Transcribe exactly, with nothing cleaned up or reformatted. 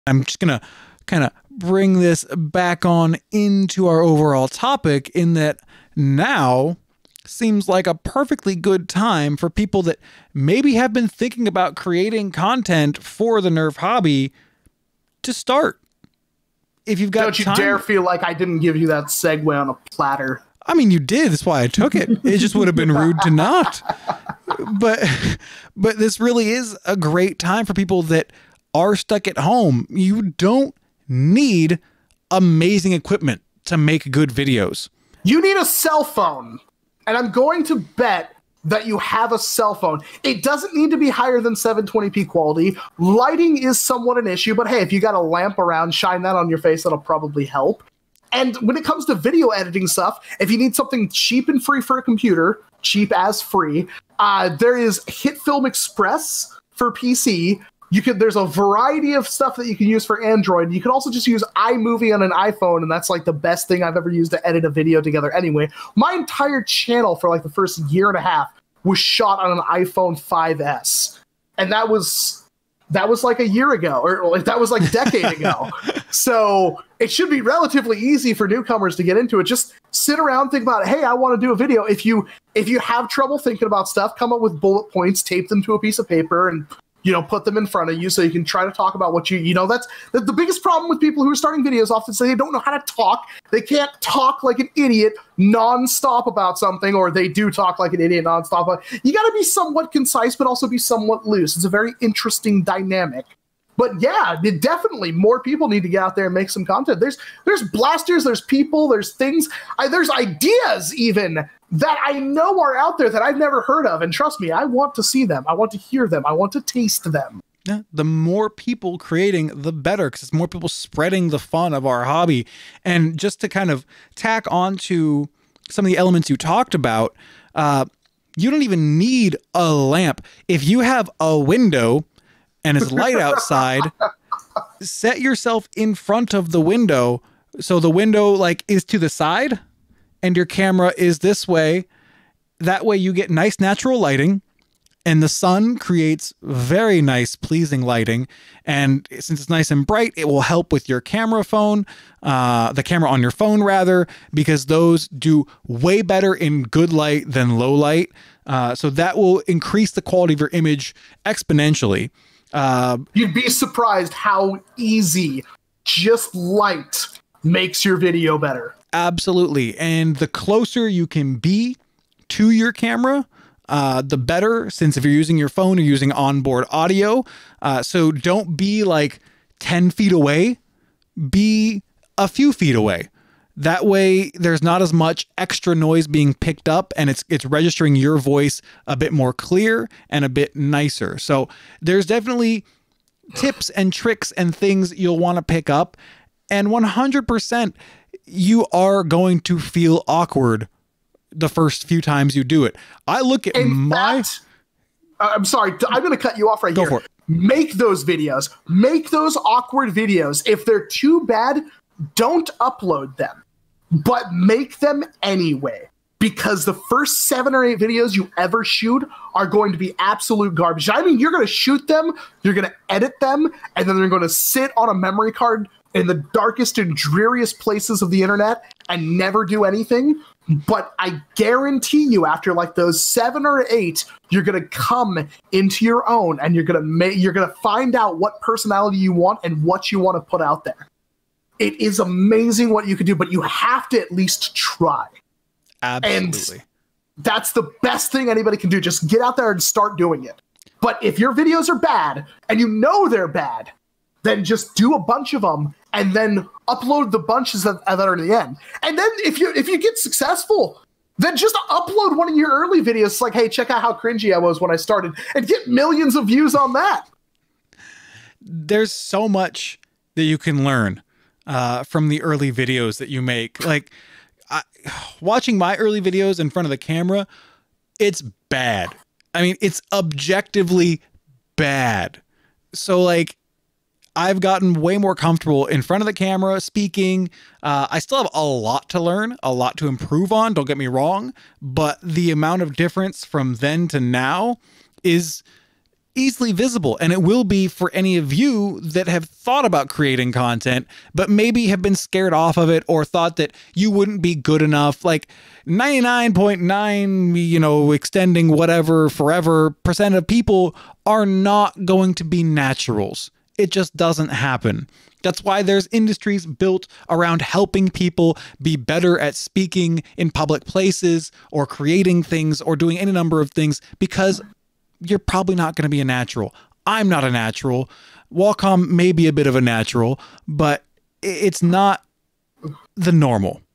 I'm just going to kind of bring this back on into our overall topic in that now seems like a perfectly good time for people that maybe have been thinking about creating content for the Nerf hobby to start. If you've got Don't you time, dare feel like I didn't give you that segue on a platter. I mean, you did. That's why I took it. It just would have been rude to not. But, but this really is a great time for people that are stuck at home. You don't need amazing equipment to make good videos. You need a cell phone. And I'm going to bet that you have a cell phone. It doesn't need to be higher than seven twenty p quality. Lighting is somewhat an issue, but hey, if you got a lamp around, shine that on your face, that'll probably help. And when it comes to video editing stuff, if you need something cheap and free for a computer, cheap as free, uh, there is HitFilm Express for P C. You could, there's a variety of stuff that you can use for Android. You can also just use iMovie on an iPhone, and that's like the best thing I've ever used to edit a video together anyway. My entire channel for like the first year and a half was shot on an iPhone five S. And that was that was like a year ago, or like that was like a decade ago. So it should be relatively easy for newcomers to get into it. Just sit around, think about, hey, I want to do a video. If you if you have trouble thinking about stuff, come up with bullet points, tape them to a piece of paper, and you know, put them in front of you so you can try to talk about what you, you know, that's the, the biggest problem with people who are starting videos. Often say they don't know how to talk. They can't talk like an idiot nonstop about something, or they do talk like an idiot nonstop. But you got to be somewhat concise, but also be somewhat loose. It's a very interesting dynamic. But yeah, it definitely more people need to get out there and make some content. There's there's blasters, there's people, there's things, I, there's ideas even that I know are out there that I've never heard of. And trust me, I want to see them. I want to hear them. I want to taste them. Yeah, the more people creating, the better, because it's more people spreading the fun of our hobby. And just to kind of tack on to some of the elements you talked about, uh, you don't even need a lamp. If you have a window and it's light outside, set yourself in front of the window. So the window like is to the side and your camera is this way. That way you get nice natural lighting, and the sun creates very nice, pleasing lighting. And since it's nice and bright, it will help with your camera phone, uh, the camera on your phone rather, because those do way better in good light than low light. Uh, so that will increase the quality of your image exponentially. Uh, You'd be surprised how easy just light makes your video better. Absolutely. And the closer you can be to your camera, uh, the better, since if you're using your phone, you're using onboard audio. Uh, so don't be like ten feet away, be a few feet away. That way there's not as much extra noise being picked up, and it's it's registering your voice a bit more clear and a bit nicer. So there's definitely tips and tricks and things you'll want to pick up, and one hundred percent you are going to feel awkward the first few times you do it. I look at In my... fact, I'm sorry, I'm going to cut you off right Go here. for it. Make those videos. Make those awkward videos. If they're too bad, don't upload them, but make them anyway, because the first seven or eight videos you ever shoot are going to be absolute garbage. I mean, you're going to shoot them, you're going to edit them, and then they're going to sit on a memory card in the darkest and dreariest places of the internet and never do anything. But I guarantee you, after like those seven or eight, you're going to come into your own, and you're going to make, you're going to find out what personality you want and what you want to put out there. It is amazing what you can do, but you have to at least try. Absolutely. And that's the best thing anybody can do. Just get out there and start doing it. But if your videos are bad and you know they're bad, then just do a bunch of them and then upload the bunches that, that are in the end. And then if you if you get successful, then just upload one of your early videos. It's like, hey, check out how cringy I was when I started, and get millions of views on that. There's so much that you can learn uh, from the early videos that you make. Like I, watching my early videos in front of the camera, it's bad. I mean, it's objectively bad. So like, I've gotten way more comfortable in front of the camera speaking. Uh, I still have a lot to learn, a lot to improve on, don't get me wrong, but the amount of difference from then to now is easily visible, and it will be for any of you that have thought about creating content but maybe have been scared off of it or thought that you wouldn't be good enough. Like ninety-nine point nine, you know, extending whatever forever percent of people are not going to be naturals. It just doesn't happen. That's why there's industries built around helping people be better at speaking in public places or creating things or doing any number of things, because you're probably not going to be a natural. I'm not a natural. Wacom may be a bit of a natural, but it's not the normal.